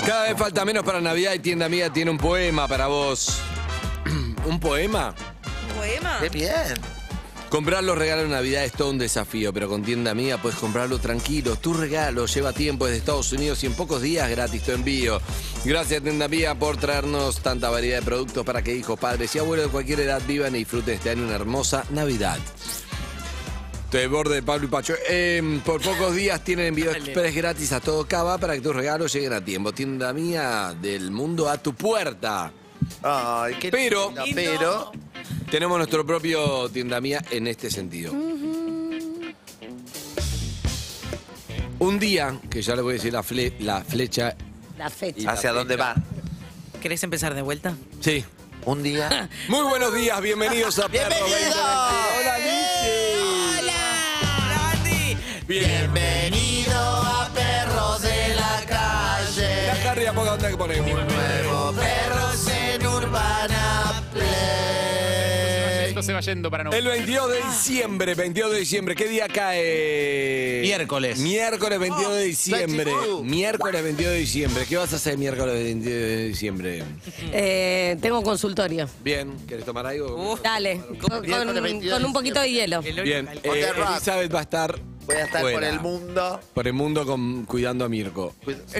Cada vez falta menos para Navidad y Tienda Amiga tiene un poema para vos. ¿Un poema? ¿Poema? ¡Qué bien! Comprar los regalos de Navidad es todo un desafío, pero con Tienda Amiga puedes comprarlo tranquilo. Tu regalo lleva tiempo desde Estados Unidos y en pocos días gratis tu envío. Gracias Tienda Amiga por traernos tanta variedad de productos para que hijos, padres y abuelos de cualquier edad vivan y disfruten este año una hermosa Navidad. Te borde de Pablo y Pacho. Por pocos días tienen envío express gratis a todo Cava para que tus regalos lleguen a tiempo. Tienda Amiga del mundo a tu puerta. Ay, qué Pero- lindo, pero... Tenemos nuestro propio Tienda Mía en este sentido. Un día, que ya le voy a decir la flecha. La fecha. ¿Hacia dónde va? ¿Querés empezar de vuelta? Sí. Un día... Muy buenos días, bienvenidos a Perro 2022. Hola, Lizzy. ¡Hola, Andy! Bienvenido a Perros de la Calle. La Harry, a poca onda que ponemos. Nuevo Perros en Urbana Play. Se va yendo para no. El 22 de diciembre, ¿qué día cae? Miércoles. Miércoles 22 de diciembre. 22. Miércoles 22 de diciembre. ¿Qué vas a hacer miércoles 22 de diciembre? Tengo consultorio. Bien, ¿querés tomar algo? Dale, Miércoles 22 con un poquito de hielo. Bien, On the rock. Elizabeth va a estar Voy a estar fuera. por el mundo. Por el mundo cuidando a Mirko.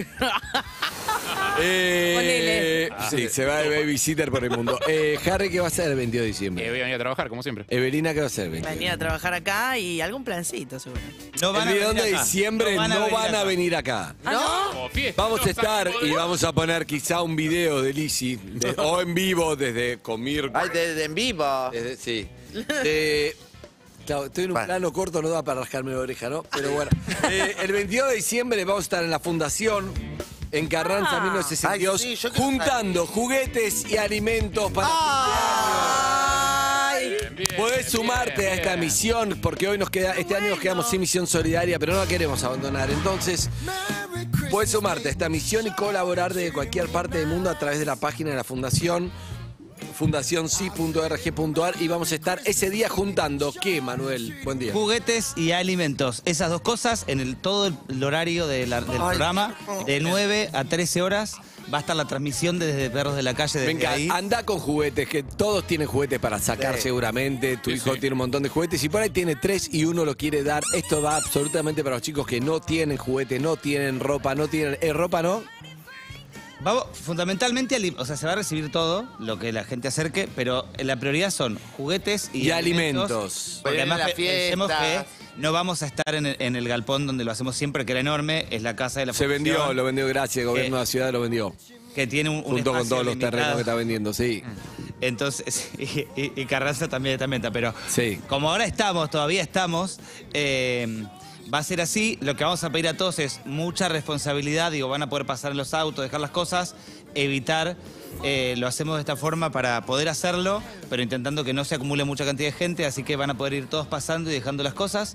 Ponele. Sí, se va de babysitter por el mundo. Harry, ¿qué va a hacer el 22 de diciembre? Voy a venir a trabajar, como siempre. Evelina, ¿qué va a hacer el 22? Venir a trabajar acá y algún plancito, seguro. No El 22 de diciembre no van a venir acá. Como fiesta, Vamos a no estar salimos y de- vamos a poner quizá un video de Lizzy, o en vivo desde con Mirko. Ay, de en vivo. Sí. Claro, estoy en un Bueno. plano corto, no da para rascarme la oreja, ¿no? Pero bueno. El 22 de diciembre vamos a estar en la Fundación en Carranza 1962 Ay, sí, yo quiero juntando juguetes y alimentos para Bien, bien, Podés bien, sumarte a esta bien. misión porque hoy este año nos quedamos sin misión solidaria, pero no la queremos abandonar. Entonces, podés sumarte a esta misión y colaborar desde cualquier parte del mundo a través de la página de la Fundación, fundacionsi.org.ar, y vamos a estar ese día juntando. ¿Qué, Manuel? Buen día. Juguetes y alimentos. Esas dos cosas en todo el horario del programa, de 9 a 13 horas, va a estar la transmisión desde Perros de la Calle. Desde Venga, ahí. anda con juguetes, que todos tienen juguetes para sacar Sí. seguramente. Tu Sí, hijo sí. tiene un montón de juguetes y por ahí tiene 3 y uno lo quiere dar. Esto va absolutamente para los chicos que no tienen juguetes, no tienen ropa, no tienen... ropa no. Vamos, fundamentalmente, o sea, se va a recibir todo lo que la gente acerque, pero la prioridad son juguetes y, Y alimentos. Porque Vienen además las pensemos que fiestas. no vamos a estar en el galpón donde lo hacemos siempre, que era enorme, es la casa de la Se vendió, Fundación, lo vendió, gracias, el gobierno de la ciudad lo vendió. que tiene un Junto con espacio todos los limitado. terrenos que está vendiendo, sí. Entonces, y Carranza también meta, pero Sí. como ahora todavía estamos, va a ser así. Lo que vamos a pedir a todos es mucha responsabilidad. Digo, van a poder pasar en los autos, dejar las cosas, evitar. Lo hacemos de esta forma para poder hacerlo, pero intentando que no se acumule mucha cantidad de gente, así que van a poder ir todos pasando y dejando las cosas.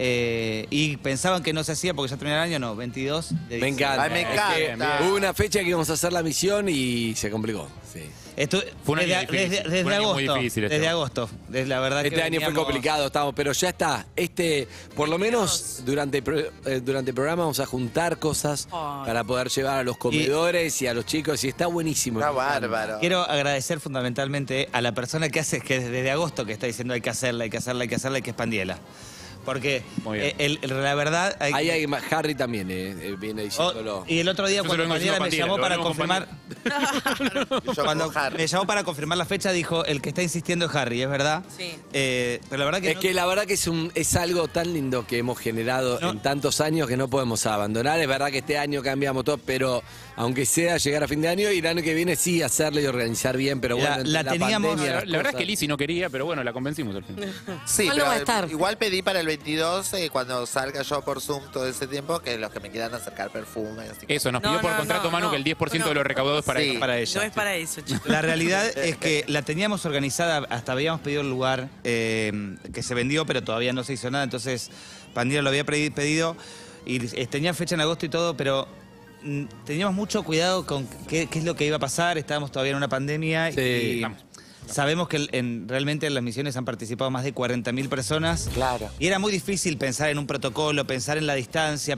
Y pensaban que no se hacía porque ya termina el año, no, 22 de Me diciembre. encanta. Ay, me Es que encanta. hubo una fecha que íbamos a hacer la misión y se complicó. Sí. Fue un año difícil. desde Fue un año muy agosto. difícil este. Desde agosto. Desde la verdad Este que año fue veníamos- complicado, estamos, pero ya está. Por lo menos durante el programa vamos a juntar cosas Ay. para poder llevar a los comedores y a los chicos y está buenísimo. Está Me encanta. bárbaro. Quiero agradecer fundamentalmente a la persona que desde agosto que está diciendo hay que hacerla, hay que hacerla, hay que hacerla, hay que expandirla. Porque Muy bien. la verdad... Ahí hay Harry también viene diciéndolo. y el otro día Yo se cuando lo vengo Pandilla me diciendo llamó Pandilla, para lo vengo confirmar... Yo Cuando con Harry. me llamó para confirmar la fecha dijo, el que está insistiendo es Harry, es verdad. Sí. Pero la verdad que... Es que la verdad que es algo tan lindo que hemos generado No. en tantos años que no podemos abandonar. Es verdad que este año cambiamos todo, pero aunque sea llegar a fin de año y el año que viene sí hacerlo y organizar bien, pero bueno, La entre teníamos- pandemia, La las verdad es que cosas. Lizzy no quería, pero bueno, la convencimos al fin. Sí, Igual no va a pero estar. igual pedí para el 22, cuando salga yo por Zoom todo ese tiempo, que los que me quieran acercar perfumes. Así que- Eso, nos No, pidió por no, contrato, no, Manu, no. que el 10% de los recaudados para Sí. ella. para ella. No es para eso, chicos. La realidad es que la teníamos organizada, hasta habíamos pedido el lugar que se vendió, pero todavía no se hizo nada, entonces Pandilla lo había pedido y tenía fecha en agosto y todo, pero teníamos mucho cuidado con qué es lo que iba a pasar, estábamos todavía en una pandemia Sí. y Estamos. Sabemos que realmente en las misiones han participado más de 40.000 personas. Claro. Y era muy difícil pensar en un protocolo, pensar en la distancia,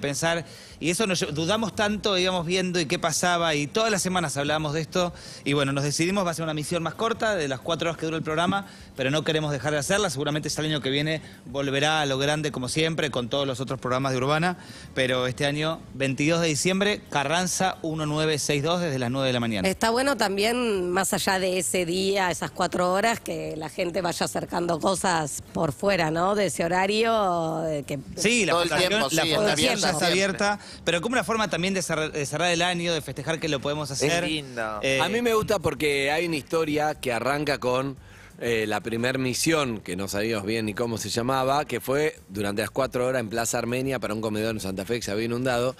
y eso dudamos tanto, íbamos viendo y qué pasaba, y todas las semanas hablábamos de esto, y bueno, nos decidimos, va a ser una misión más corta, de las 4 horas que dura el programa, pero no queremos dejar de hacerla, seguramente el año que viene volverá a lo grande como siempre, con todos los otros programas de Urbana, pero este año, 22 de diciembre, Carranza 1962, desde las 9 de la mañana. Está bueno también, más allá de ese día, esas 4 horas, que la gente vaya acercando cosas por fuera, ¿no? De ese horario. Sí, la Todo el fundación, tiempo, sí, la está fundación abierta ya está siempre. abierta, pero como una forma también de cerrar el año, de festejar que lo podemos hacer. Es lindo. A mí me gusta porque hay una historia que arranca con la primer misión, que no sabíamos bien ni cómo se llamaba, que fue durante las 4 horas en Plaza Armenia para un comedor en Santa Fe que se había inundado.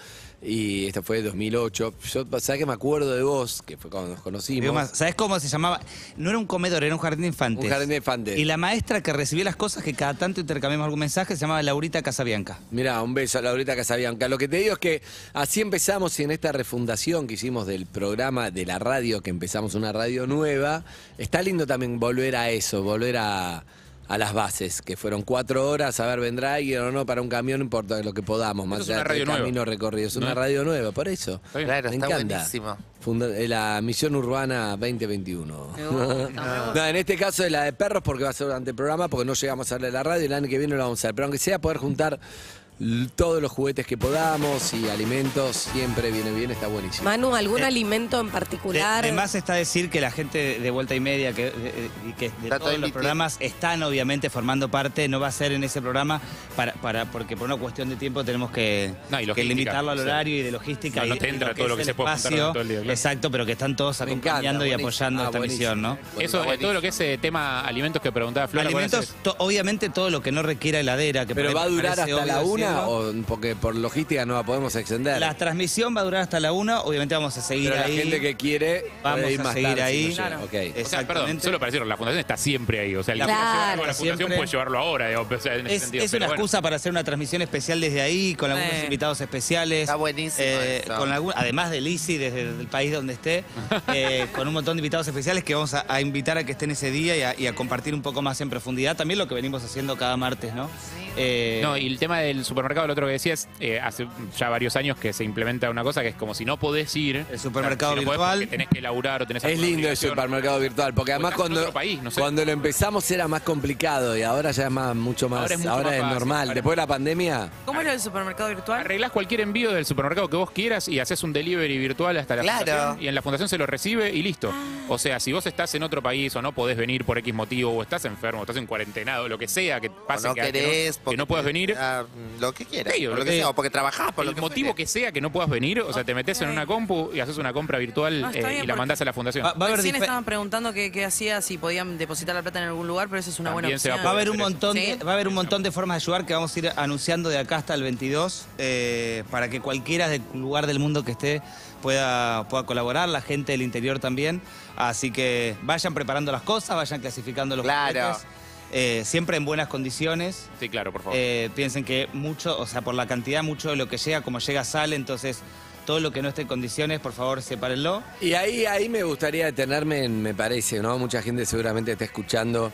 Y esto fue en 2008. Yo, ¿sabes que me acuerdo de vos? Que fue cuando nos conocimos. Digo más, ¿sabés cómo se llamaba? No era un comedor, era un jardín de infantes. Un jardín de infantes. Y la maestra que recibía las cosas, que cada tanto intercambiamos algún mensaje, se llamaba Laurita Casabianca. Mirá, un beso a Laurita Casabianca. Lo que te digo es que así empezamos, y en esta refundación que hicimos del programa de la radio, que empezamos una radio nueva, está lindo también volver a eso, volver a las bases, que fueron 4 horas, a ver, vendrá alguien o no para un camión, no importa lo que podamos, más es allá una radio del nueva. camino recorrido. Es una ¿No? radio nueva, por eso. Está bien. Claro, Me está encanta. buenísimo. La Misión Urbana 2021. gusta. No, en este caso es la de perros, porque va a ser durante el programa, porque no llegamos a hacerle la radio, y el año que viene lo vamos a hacer. Pero aunque sea poder juntar todos los juguetes que podamos y alimentos, siempre viene bien, está buenísimo. Manu, ¿algún alimento en particular? De más está decir que la gente de Vuelta y Media, que Está todo de todos los invitado. programas están obviamente formando parte, no va a ser en ese programa, porque por una cuestión de tiempo tenemos que logística, limitarlo al sí. horario y de logística. No y te entra lo todo lo que es se el puede juntar espacio. todo el día, claro. Exacto, pero que están todos Me encanta, acompañando y buenísimo. apoyando esta Buenísimo. misión, ¿no? Eso, todo lo que es tema alimentos que preguntaba Flor. Alimentos, obviamente todo lo que no requiera heladera. Que Pero por va a ahí durar parece hasta la obvio 1, decirlo. o porque por logística no la podemos extender. La transmisión va a durar hasta la 1, obviamente vamos a seguir Pero ahí. la gente que quiere Vamos puede ir a más seguir tarde, ahí. si no llega. Claro. Ok. O sea, perdón, Exactamente. solo para decirlo, la fundación está siempre ahí. O sea, el que Claro. quiera llevar algo a la fundación Siempre. puede llevarlo ahora, digamos, o sea, en ese sentido. Es Pero una bueno. excusa para hacer una transmisión especial desde ahí, con algunos invitados especiales. Está buenísimo eso. Además de Lizzy, desde el país donde esté, con un montón de invitados especiales que vamos a invitar a que estén ese día y a compartir un poco más en profundidad. También lo que venimos haciendo cada martes, ¿no? No, y el tema del supermercado, lo otro que decías, hace ya varios años que se implementa una cosa que es como si no podés ir. El supermercado si no podés virtual. porque tenés que laburar o tenés Es alguna lindo el obligación. supermercado virtual, porque además estás en cuando, otro país, no sé. cuando lo empezamos era más complicado y ahora ya es mucho más, Ahora es mucho ahora más es fácil, normal. ahora Después de la pandemia, ¿Cómo era el supermercado virtual? Arreglás cualquier envío del supermercado que vos quieras y haces un delivery virtual hasta la Claro. fundación y en la fundación se lo recibe y listo. O sea, si vos estás en otro país o no podés venir por X motivo o estás enfermo, o estás en cuarentenado, lo que sea que O pase no que querés, que no puedas venir, lo que quieras. Sí, o o lo que sea, o porque trabajás, por el lo que motivo fuere. que sea que no puedas venir, o sea, te metes en una compu y haces una compra virtual No, está bien, y la porque- mandás a la fundación. Va a haber Recién dife- estaban preguntando qué hacía, si podían depositar la plata en algún lugar, pero eso es una buena También se va a opción. Va a haber un Pero- montón, Sí. va a haber un montón de formas de ayudar que vamos a ir anunciando de acá hasta el 22 para que cualquiera del lugar del mundo que esté pueda colaborar, la gente del interior también. Así que vayan preparando las cosas, vayan clasificando los Claro. juguetes, siempre en buenas condiciones. Sí, claro, por favor. Piensen que mucho, o sea, por la cantidad, mucho de lo que llega, como llega, sale. Entonces, todo lo que no esté en condiciones, por favor, sepárenlo. y ahí me gustaría detenerme en, me parece, ¿no? Mucha gente seguramente está escuchando.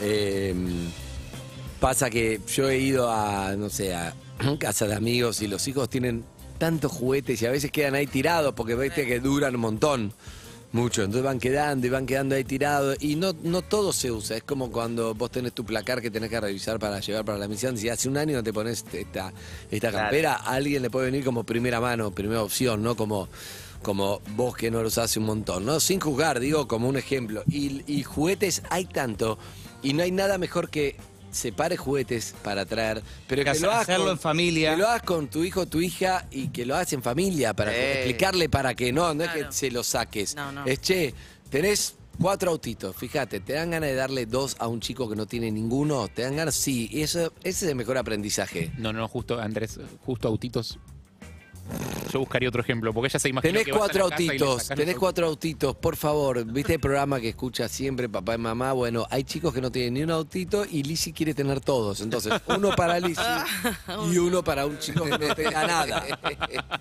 Pasa que yo he ido a, no sé, a casa de amigos y los hijos tienen tantos juguetes y a veces quedan ahí tirados porque viste que duran un montón. Mucho, entonces van quedando ahí tirados y no todo se usa. Es como cuando vos tenés tu placar que tenés que revisar para llevar para la misión. Si hace un año no te pones esta campera, a alguien le puede venir como primera mano, primera opción, ¿no? Como vos que no los hace un montón, ¿no? Sin juzgar, digo, como un ejemplo. Y juguetes hay tanto y no hay nada mejor que separe juguetes para traer, pero que lo hagas Hacerlo en familia. que lo hagas con tu hijo o tu hija y que lo hagas en familia para explicarle para que no es Claro. que se lo saques. No. Es tenés 4 autitos, fíjate, ¿te dan ganas de darle 2 a un chico que no tiene ninguno? ¿Te dan ganas? Sí, ese es el mejor aprendizaje. No, justo, Andrés, justo autitos. Yo buscaría otro ejemplo, porque ella se imagina Tenés que vas a 4 la casa y le autitos, sacás tenés los 4 autitos, por favor. ¿Viste el programa que escucha siempre papá y mamá? Bueno, hay chicos que no tienen ni un autito y Lizzy quiere tener todos. Entonces, uno para Lizzy y uno para un chico que no tenga nada.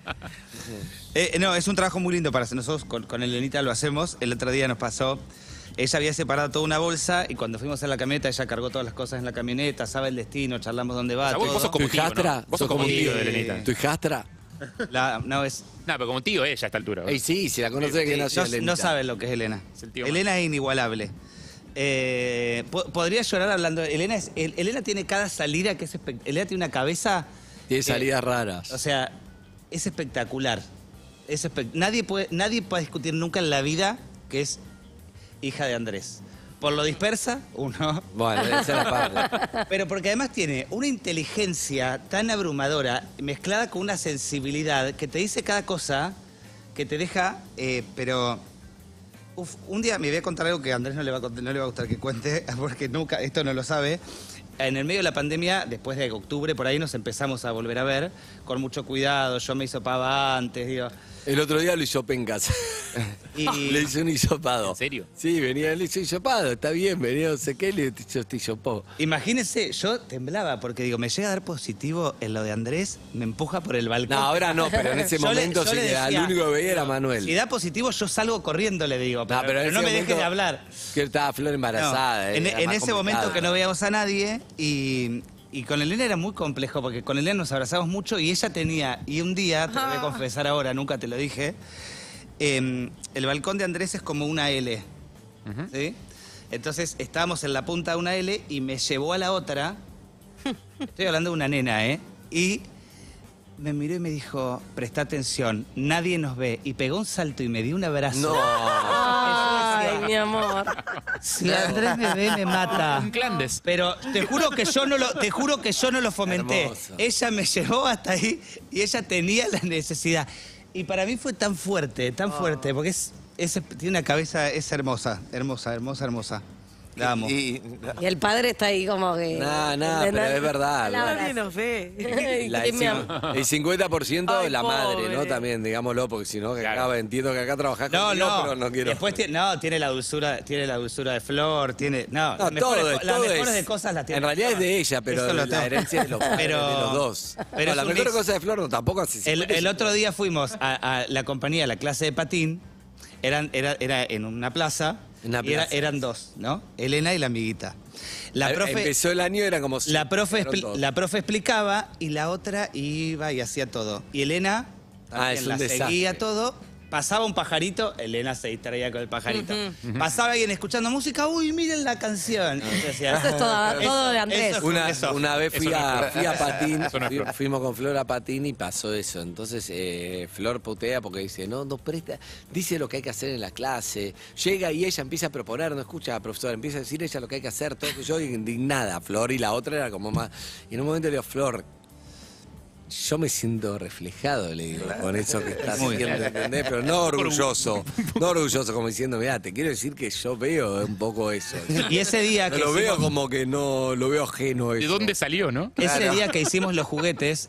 No, es un trabajo muy lindo para hacer. Nosotros con Elenita lo hacemos. El otro día nos pasó ella había separado toda una bolsa y cuando fuimos a la camioneta, ella cargó todas las cosas en la camioneta, sabe el destino, charlamos dónde va. O sea, vos todo. sos como ¿Tu tío, hijastra? ¿no? Vos sos como un tío de Elenita. ¿Tu hijastra? No, es... No, pero como tío ella a esta altura. Ey, sí, si la conoce que nació No, Elenita. no saben lo que es Elena. Es el tío Elena es inigualable. Podría llorar hablando. Elena tiene cada salida que es Elena tiene una cabeza. Tiene salidas raras. O sea, es espectacular. Nadie puede discutir nunca en la vida que es hija de Andrés. Por lo dispersa, uno. Bueno, esa es la parte. Pero porque además tiene una inteligencia tan abrumadora, mezclada con una sensibilidad, que te dice cada cosa que te deja, pero... Uf, un día me voy a contar algo que a Andrés no le va a gustar que cuente, porque nunca, esto no lo sabe. En el medio de la pandemia, después de octubre, por ahí nos empezamos a volver a ver, con mucho cuidado. Yo me hisopaba antes, digo... El otro día lo hisopé en casa. Y- Le hice un hisopado. ¿En serio? Sí, venía, le hice hisopado, está bien, venía no sé qué, le te hisopó. Imagínense, yo temblaba porque digo, me llega a dar positivo en lo de Andrés, me empuja por el balcón. No, ahora no, pero en ese Yo le- momento yo sí le que el decía, único que veía era Manuel. Si da positivo, yo salgo corriendo, le digo, pero, pero en pero no ese me deje momento- de hablar. Que estaba Flor No, embarazada. en era en más ese momento complicado. que no veíamos a nadie y con Elena era muy complejo porque con Elena nos abrazamos mucho y ella tenía, y un día, te lo voy a confesar ahora, nunca te lo dije, el balcón de Andrés es como una L, ¿sí? Entonces estábamos en la punta de una L y me llevó a la otra, estoy hablando de una nena, y me miró y me dijo, presta atención, nadie nos ve, y pegó un salto y me dio un abrazo. No. Ay, mi amor. Si Andrés me ve, me mata. Un clandes. Pero te juro que yo no lo fomenté. Hermoso. Ella me llevó hasta ahí y ella tenía la necesidad. Y para mí fue tan fuerte, porque tiene una cabeza, es hermosa. La amo. Y Y el padre está ahí como que... No, pero es verdad. Nadie nos ve. La- el, Mi amor. el 50% Ay, la madre, ¿no? pobre. También, digámoslo, porque si no, que Claro. acá, entiendo que acá trabajás No, conmigo, no. pero no quiero. Después tiene la dulzura de Flor, tiene. No, No, las mejores, todo, las todo mejores es- de cosas las tiene. En realidad es de ella, pero Eso lo la tengo. herencia es de los padres, Pero- de los dos. pero No, es la un mejor mix. cosa de Flor no, tampoco hace El otro día fuimos a la compañía, a la clase de patín. Era en una plaza. Una y plaza. eran dos, ¿no? Elena y la amiguita. La profe, Empezó el año, era como... la profe la explicaba y la otra iba y hacía todo. Y Elena también es un la desastre. seguía todo. Pasaba un pajarito, Elena se distraía con el pajarito. Pasaba alguien escuchando música, uy, miren la canción. Y yo decía, Eso es todo de Andrés. eso es Una vez fui Eso no a, es fui a patín, Eso no es Flor. fuimos con Flor a patín y pasó eso. Entonces Flor putea porque dice, no presta, dice lo que hay que hacer en la clase. Llega y ella empieza a proponer, no escucha a la profesora, empieza a decir ella lo que hay que hacer, todo que yo indignada, Flor, y la otra era como más. Y en un momento le digo, Flor, yo me siento reflejado, le digo, con eso que estás Muy haciendo, bien. ¿entendés? Pero no orgulloso, como diciendo, mira, te quiero decir que yo veo un poco eso. Y ese día No que lo veo hicimos- como que no lo veo ajeno ¿De eso. dónde salió, no? Ese día que hicimos los juguetes,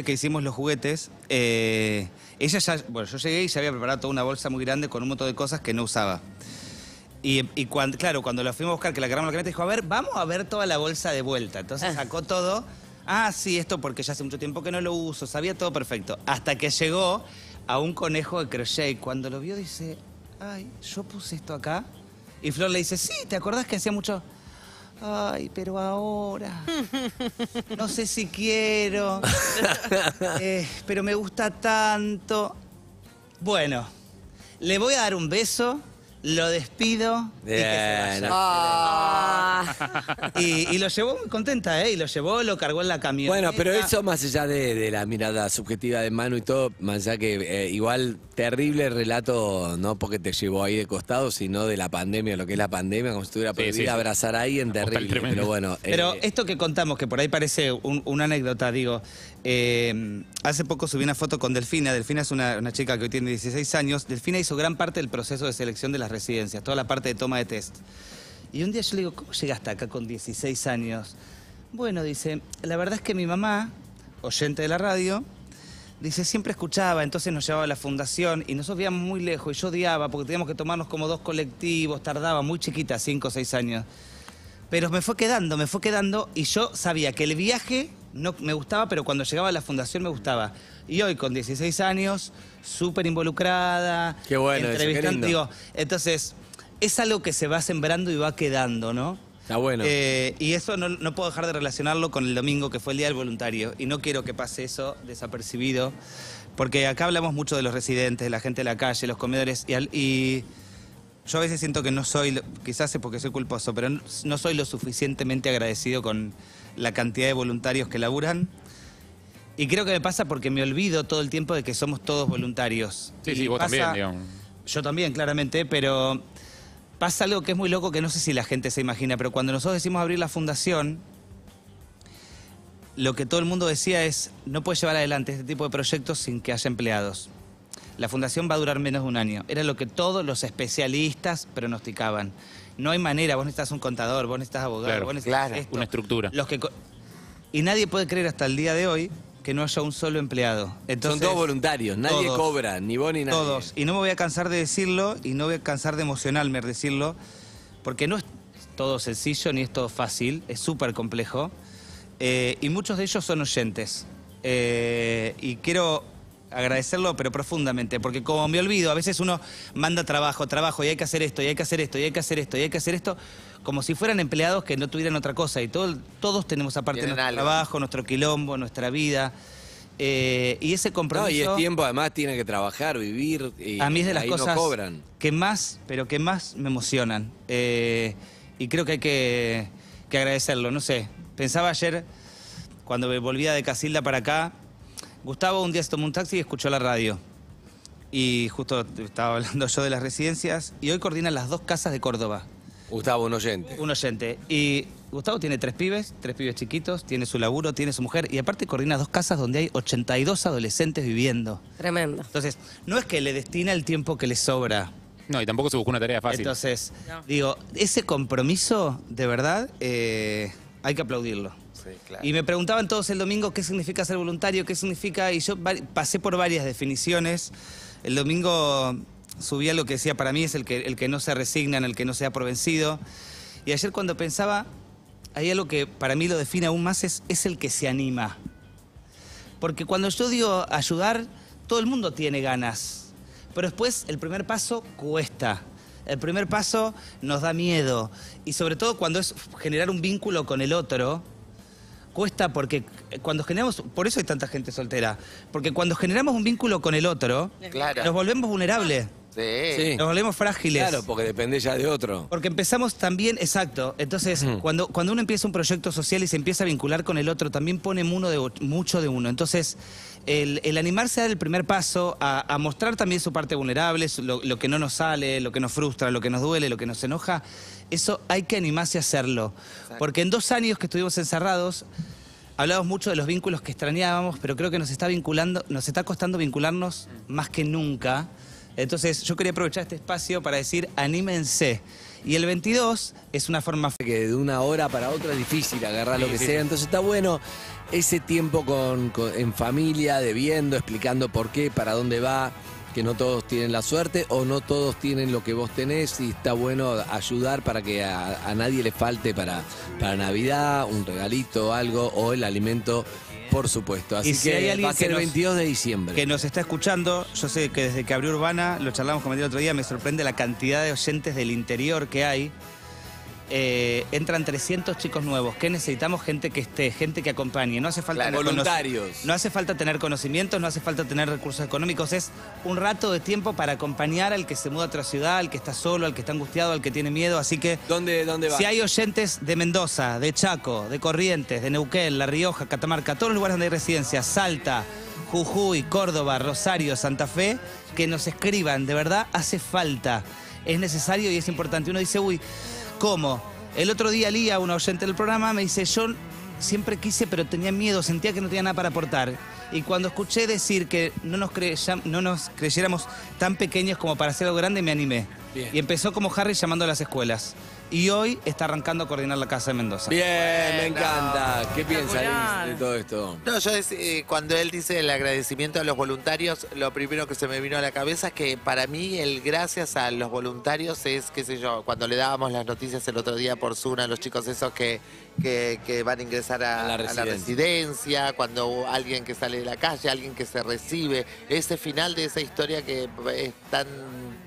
ella ya, bueno, yo llegué y ya había preparado toda una bolsa muy grande con un montón de cosas que no usaba. Y cuando la fuimos a buscar, que la agarramos la camioneta, dijo, a ver, vamos a ver toda la bolsa de vuelta. Entonces sacó todo. Ah, sí, esto porque ya hace mucho tiempo que no lo uso, sabía todo perfecto. Hasta que llegó a un conejo de crochet y cuando lo vio dice, ay, yo puse esto acá. Y Flor le dice, sí, ¿te acordás que hacía mucho? Ay, pero ahora no sé si quiero, pero me gusta tanto. Bueno, le voy a dar un beso, lo despido y que se vaya. Bien. Ah. Y lo llevó muy contenta, y lo llevó, lo cargó en la camioneta. Bueno, pero eso más allá de la mirada subjetiva de Manu y todo, más allá que igual terrible relato, no porque te llevó ahí de costado, sino de la pandemia, lo que es la pandemia, como si estuviera Sí, prohibida sí, sí. abrazar a alguien, Una postal terrible. tremenda. Pero bueno, Pero esto que contamos, que por ahí parece una anécdota, digo, hace poco subí una foto con Delfina. Delfina es una chica que hoy tiene 16 años. Delfina hizo gran parte del proceso de selección de las residencias, toda la parte de toma de test. Y un día yo le digo, ¿cómo llegaste acá con 16 años? Bueno, dice, la verdad es que mi mamá, oyente de la radio, dice, siempre escuchaba, entonces nos llevaba a la fundación y nosotros vivíamos muy lejos y yo odiaba porque teníamos que tomarnos como 2 colectivos, tardaba muy chiquita, 5 o 6 años. Pero me fue quedando y yo sabía que el viaje no me gustaba, pero cuando llegaba a la fundación me gustaba. Y hoy con 16 años, súper involucrada, Qué bueno eso, qué entrevistando, lindo. digo, entonces es algo que se va sembrando y va quedando, ¿no? Está bueno. Y eso no puedo dejar de relacionarlo con el domingo, que fue el Día del Voluntario. Y no quiero que pase eso desapercibido, porque acá hablamos mucho de los residentes, de la gente de la calle, los comedores, y yo a veces siento que no soy, quizás es porque soy culposo, pero no soy lo suficientemente agradecido con la cantidad de voluntarios que laburan. Y creo que me pasa porque me olvido todo el tiempo de que somos todos voluntarios. Sí, Y sí, vos pasa- también, digamos. Yo también, claramente, pero pasa algo que es muy loco que no sé si la gente se imagina, pero cuando nosotros decimos abrir la fundación, lo que todo el mundo decía es, no puedes llevar adelante este tipo de proyectos sin que haya empleados. La fundación va a durar menos de un año. Era lo que todos los especialistas pronosticaban. No hay manera, vos necesitas un contador, vos necesitas abogado, Claro, vos necesitas claro. esto. Una estructura. Y nadie puede creer hasta el día de hoy que no haya un solo empleado. Entonces, Son todos voluntarios, nadie todos. cobra, ni vos ni nadie. todos. Y no me voy a cansar de decirlo y no voy a cansar de emocionarme al decirlo, porque no es todo sencillo ni es todo fácil, es súper complejo. Y muchos de ellos son oyentes. Y quiero agradecerlo, pero profundamente, porque como me olvido, a veces uno manda trabajo, y hay que hacer esto, y hay que hacer esto, y hay que hacer esto, y hay que hacer esto, como si fueran empleados que no tuvieran otra cosa. Y todos tenemos aparte Tienen nuestro algo. trabajo, nuestro quilombo, nuestra vida. Y ese No, compromiso... y es tiempo, además, tiene que trabajar, vivir. Y A mí es de las ahí cosas no cobran. que más, pero que más me emocionan. Y creo que hay que agradecerlo. No sé, pensaba ayer, cuando me volvía de Casilda para acá, Gustavo un día se tomó un taxi y escuchó la radio. Y justo estaba hablando yo de las residencias. Y hoy coordina las 2 casas de Córdoba. Gustavo, un oyente. Un oyente. Y Gustavo tiene 3 pibes chiquitos, tiene su laburo, tiene su mujer. Y aparte coordina 2 casas donde hay 82 adolescentes viviendo. Tremendo. Entonces, no es que le destina el tiempo que le sobra. No, y tampoco se buscó una tarea fácil. Entonces, No. digo, ese compromiso, de verdad, hay que aplaudirlo. Sí, claro. Y me preguntaban todos el domingo qué significa ser voluntario, qué significa, y yo pasé por varias definiciones. El domingo subí algo que decía, para mí es el que no se resigna, el que no se da por vencido. Y ayer cuando pensaba, hay algo que para mí lo define aún más, es el que se anima. Porque cuando yo digo ayudar, todo el mundo tiene ganas. Pero después el primer paso cuesta. El primer paso nos da miedo. Y sobre todo cuando es generar un vínculo con el otro, cuesta porque cuando generamos... Por eso hay tanta gente soltera. Porque cuando generamos un vínculo con el otro, Claro. nos volvemos vulnerables. Sí. Sí. Nos volvemos frágiles. Claro, porque depende ya de otro. Porque empezamos también, exacto. Entonces, cuando uno empieza un proyecto social y se empieza a vincular con el otro, también pone mucho de uno. Entonces, el animarse a dar el primer paso, a mostrar también su parte vulnerable, lo que no nos sale, lo que nos frustra, lo que nos duele, lo que nos enoja, eso hay que animarse a hacerlo. Porque en 2 años que estuvimos encerrados, hablamos mucho de los vínculos que extrañábamos, pero creo que nos está costando vincularnos más que nunca. Entonces, yo quería aprovechar este espacio para decir, anímense. Y el 22 es una forma... Que de una hora para otra es difícil agarrar lo Sí, que sí. sea. Entonces está bueno ese tiempo en familia, de viendo, explicando por qué, para dónde va, que no todos tienen la suerte o no todos tienen lo que vos tenés. Y está bueno ayudar para que a nadie le falte para Navidad, un regalito, algo, o el alimento, por supuesto. Así Y si que hay alguien va a ser que el nos- 22 de diciembre. que nos está escuchando, yo sé que desde que abrió Urbana, lo charlamos con Matías el otro día, me sorprende la cantidad de oyentes del interior que hay. Entran 300 chicos nuevos. ¿Qué necesitamos? Gente que esté, gente que acompañe. No hace falta Claro. tener Voluntarios. no hace falta tener conocimientos, no hace falta tener recursos económicos. Es un rato de tiempo para acompañar al que se muda a otra ciudad, al que está solo, al que está angustiado, al que tiene miedo. Así que ¿Dónde va? si hay oyentes de Mendoza, de Chaco, de Corrientes, de Neuquén, La Rioja, Catamarca, todos los lugares donde hay residencias, Salta, Jujuy, Córdoba, Rosario, Santa Fe, que nos escriban, de verdad hace falta, es necesario y es importante. Uno dice, uy, ¿cómo? El otro día Lía, una oyente del programa, me dice, yo siempre quise pero tenía miedo, sentía que no tenía nada para aportar. Y cuando escuché decir que no nos creyéramos tan pequeños como para hacer algo grande, me animé. Bien. Y empezó como Harry llamando a las escuelas. Y hoy está arrancando a coordinar la Casa de Mendoza. Bien, me Bueno. encanta. ¿Qué piensas Espectacular. de todo esto? No, cuando él dice el agradecimiento a los voluntarios, lo primero que se me vino a la cabeza es que para mí el gracias a los voluntarios es, qué sé yo, cuando le dábamos las noticias el otro día por Zoom a los chicos esos que van a ingresar A la a la residencia, cuando alguien que sale de la calle, alguien que se recibe, ese final de esa historia que es tan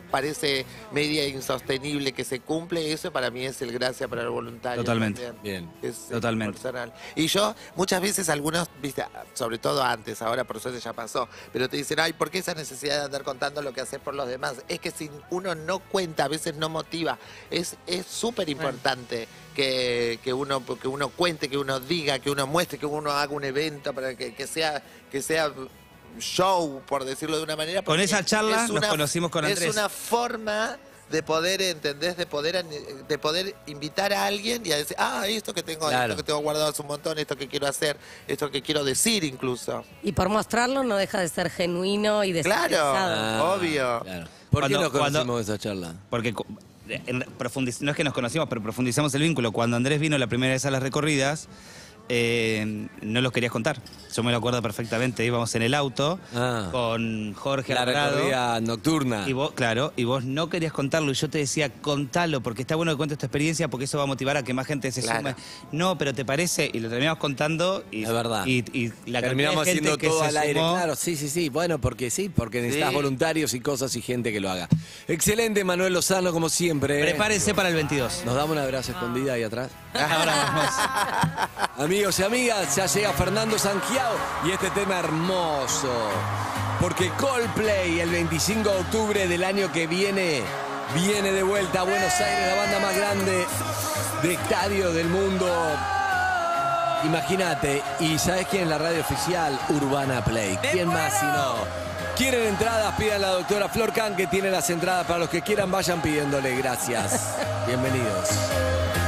parece media insostenible que se cumple, eso para mí es el gracias para el voluntario. Totalmente. También. Bien. Es Totalmente. personal. Y yo, muchas veces algunos, viste, sobre todo antes, ahora por suerte ya pasó, pero te dicen, ay, ¿por qué esa necesidad de andar contando lo que haces por los demás? Es que si uno no cuenta, a veces no motiva. Es súper importante que uno cuente, que uno diga, que uno muestre, que uno haga un evento para que sea show, por decirlo de una manera. Con esa charla nos conocimos con Andrés. Es una forma de poder, ¿entendés? De poder invitar a alguien y a decir, esto que tengo, Claro. esto que tengo guardado hace un montón, esto que quiero hacer, esto que quiero decir incluso. Y por mostrarlo no deja de ser genuino y desinteresado. Claro, obvio. Claro. ¿Por qué nos Cuando- conocimos esa charla? Porque no es que nos conocimos, pero profundizamos el vínculo. Cuando Andrés vino la primera vez a las recorridas, no los querías contar. Yo me lo acuerdo perfectamente. Íbamos en el auto con Jorge La Alvarado. recorrida nocturna. Y vos, claro, y vos no querías contarlo. Y yo te decía, contalo, porque está bueno que cuentes tu experiencia, porque eso va a motivar a que más gente se Claro. sume. No, pero ¿te parece? Y lo terminamos contando. Y, Es verdad. Y la Terminamos cantidad de gente haciendo que todo se al aire. sumó. Claro, sí. Bueno, porque necesitas Sí. voluntarios y cosas y gente que lo haga. Excelente, Manuel Lozano, como siempre. Prepárense para el 22. Nos damos un abrazo escondida ahí atrás. Ahora vamos. Amigos y amigas, ya llega Fernando Sangiao y este tema hermoso. Porque Coldplay el 25 de octubre del año que viene de vuelta a Buenos Aires, la banda más grande de estadio del mundo. Imagínate, y ¿sabes quién es la radio oficial? Urbana Play. ¿Quién más si no? ¿Quieren entradas? Pidan a la doctora Flor Can, que tiene las entradas para los que quieran, vayan pidiéndole. Gracias. Bienvenidos.